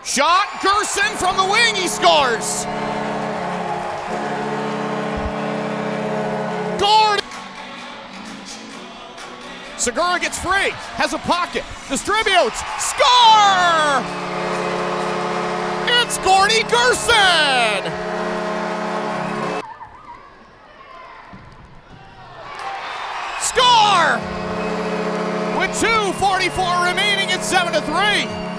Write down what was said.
Shot, Gerson from the wing, he scores! Gord! Segura gets free, has a pocket, distributes, score! It's Gordy Gerson! Score! With 2:44 remaining, it's 7-3.